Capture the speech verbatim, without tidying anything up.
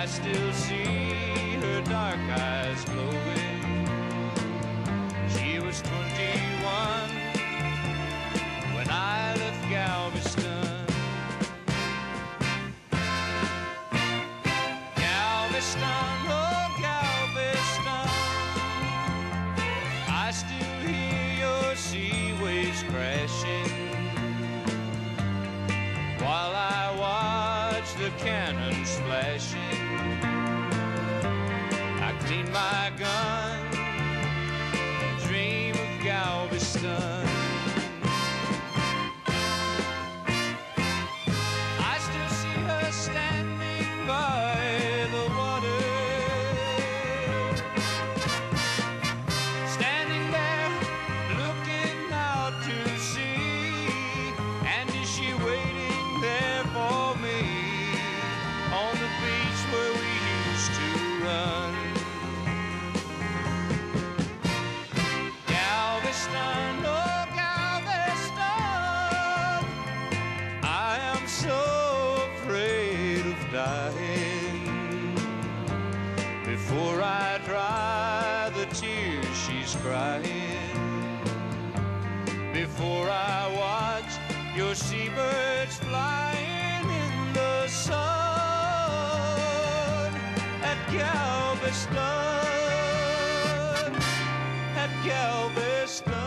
still see her dark eyes glowing. She was twenty-one when I left Galveston. Galveston, oh Galveston, I still hear your sea waves crashing while I watch the cannons flashing. I clean my gun, dream of Galveston. I still see her standing by the water, standing there looking out to sea. And is she waiting there for me on the beach where we used to run? Galveston, oh Galveston, I am so afraid of dying before I dry the tears she's crying, before I watch your seabirds flying in the sun at Galveston, at Galveston.